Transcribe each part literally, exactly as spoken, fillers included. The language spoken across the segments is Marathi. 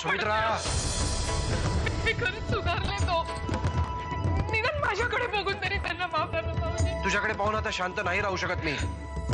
सुमित्रा, मी खरंच सुधारले तो. निदान माझ्याकडे बघून तरी त्यांना माफ करा भाऊजी. तुझ्याकडे पाहून आता शांत नाही राहू शकत मी.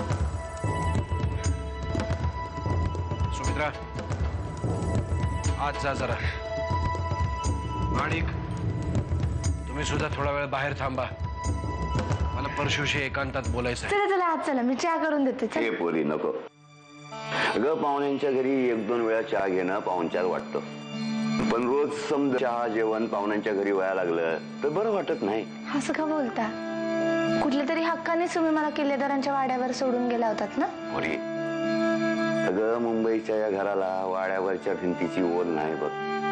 सुमित्रा, आज जा जरा. माणिक, तुम्ही सुद्धा थोडा वेळ बाहेर थांबा. मला परशुशी एकांतात बोलायचं. चला चला आज चला, मी चहा करून देते. हे पोरी नको. अगं पाहुण्यांच्या घरी एक दोन वेळा चहा घेणं पाहुणचार वाटतं, पण रोज समजा चहा जेवण पाहुण्यांच्या घरी व्हायला लागलं तर बरं वाटत नाही. असं का बोलता? कुठल्या तरी हक्कानेच तुम्ही मला किल्लेदारांच्या वाड्यावर सोडून गेला होतात ना. पोरी, अगं मुंबईच्या या घराला वाड्यावरच्या भिंतीची ओढ नाही बघ.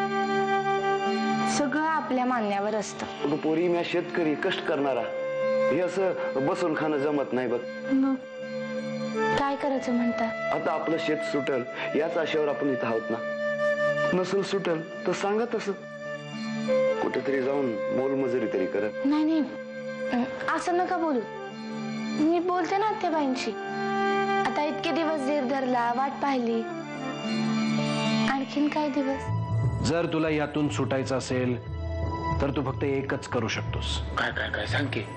सगळं आपल्या मान्यावर असतं. अगं पोरी, मी शेतकरी कष्ट करणारा, हे असं बसून खाणं जमत नाही बघ. मग काय करायचं म्हणता? आता आपलं शेत सुटल याच आशेवर आपण इथं आहोत ना. नसल सुटल तर सांगा तसं, कुठेतरी जाऊन मोलमजुरी तरी करत. नाही नाही, असं नका बोलू. मी बोलते ना आत्याबाईंशी. आता इतके दिवस धीर धरला, वाट पाहिली, आणखीन काय दिवस. जर तुला यातून सुटायचं असेल तर तू फक्त एकच करू शकतोस. काय काय काय सांग की.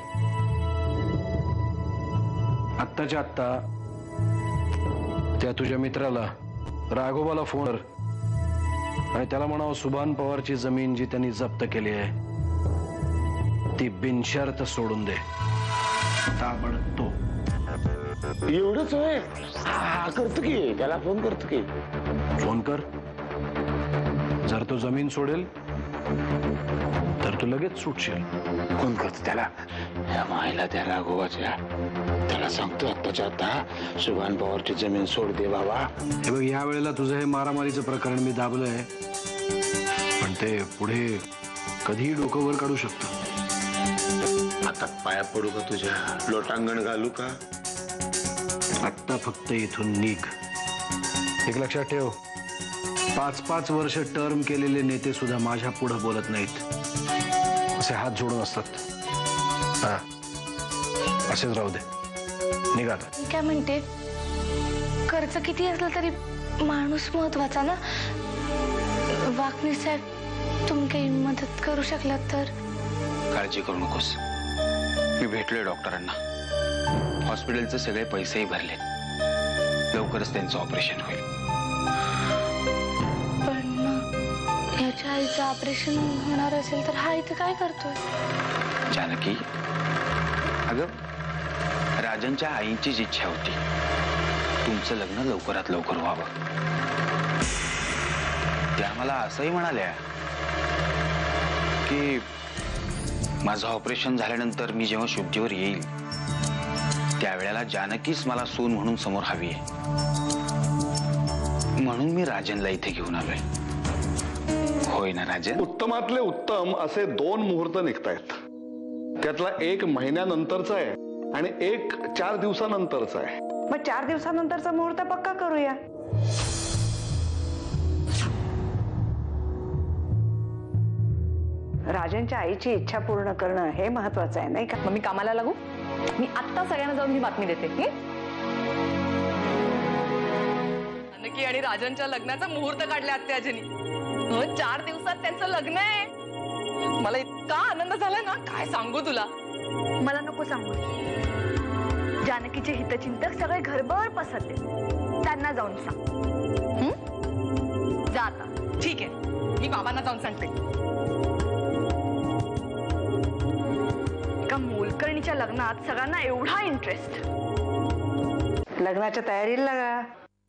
आत्ताच्या आत्ता त्या तुझ्या मित्राला राघोबाला फोन कर आणि त्याला म्हणावं सुभान पवारची जमीन जी त्यांनी जप्त केली आहे ती बिनशर्त सोडून दे. ताबडतोब. एवढंच होय? हा करतो की, त्याला फोन करतो की. फोन कर. जर तो जमीन सोडेल तर तू लगेच सुटशील. फोन करतो त्याला. या मायला त्या राघोबाच्या, त्याला सांगतो आत्ताच्या आता सुभान पवारची जमीन सोड दे बाबा. हे बघ, या वेळेला तुझं हे मारामारीचं प्रकरण मी दाबलंय, पण ते पुढे कधीही डोकं वर काढू शकतो. आता पाया पडू का तुझ्या, लोटांगण घालू का? आत्ता फक्त इथून निघ. एक लक्षात ठेव, पाच पाच वर्ष टर्म केलेले नेते सुद्धा माझ्या पुढे बोलत नाहीत. असे हात जोडून असतात. हा, असेच राहू दे. निघा. काय म्हणते, खर्च किती असलं तरी माणूस महत्वाचा ना. वाकणी साहेब, तुम्ही काही मदत करू शकलात तर. काळजी करू नकोस, मी भेटलोय डॉक्टरांना. हॉस्पिटलचे सगळे पैसेही भरले, लवकरच त्यांचं ऑपरेशन होईल. पण मग याच्या आईचं ऑपरेशन होणार असेल तर हा इथं काय करतोय? जानकी, अगं राजनच्या आईंचीच इच्छा होती तुमचं लग्न लवकरात लवकर व्हावं. त्या मला असंही म्हणाल्या की माझं ऑपरेशन झाल्यानंतर मी जेव्हा शुद्धीवर येईल त्यावेळेला जानकीच मला सून म्हणून समोर हवी आहे. म्हणून मी राजनला इथे घेऊन आलोय. होय ना राजन? उत्तमातले उत्तम असे दोन मुहूर्त निघतायत. त्यातला एक महिन्यानंतरचा आहे आणि एक चार दिवसानंतरचा आहे. मग चार दिवसानंतरचा मुहूर्त पक्का करूया. राजनच्या आईची इच्छा पूर्ण करणं हे महत्वाचं आहे, नाही का? मग मी कामाला लागू? मी आत्ता सगळ्यांना जाऊन ही बातमी देते. जानकी आणि राजनच्या लग्नाचा मुहूर्त काढले आत्याजींनी. हो, चार दिवसात त्यांचं लग्न आहे. मला इतका आनंद झाला ना, काय सांगू तुला. मला नको सांगू. जानकीचे हितचिंतक सगळे घरभर पसरले, त्यांना जाऊन सांग. जा आता. ठीक आहे, मी बाबांना जाऊन सांगते. एका मोलकर्णीच्या लग्नात सगळ्यांना एवढा इंटरेस्ट. लग्नाच्या तयारीला लागा.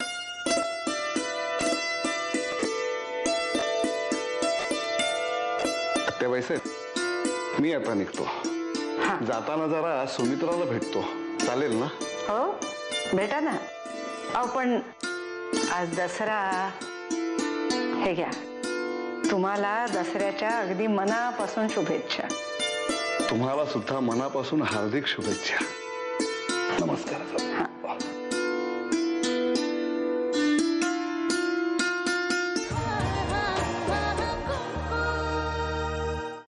त्या वैसे मी आता निघतो. जाताना जरा सुमित्राला भेटतो, चालेल ना? हो, भेटा ना. अहो पण आज दसरा. हे घ्या, तुम्हाला दसऱ्याच्या अगदी मनापासून शुभेच्छा. तुम्हाला सुद्धा मनापासून हार्दिक शुभेच्छा. नमस्कार.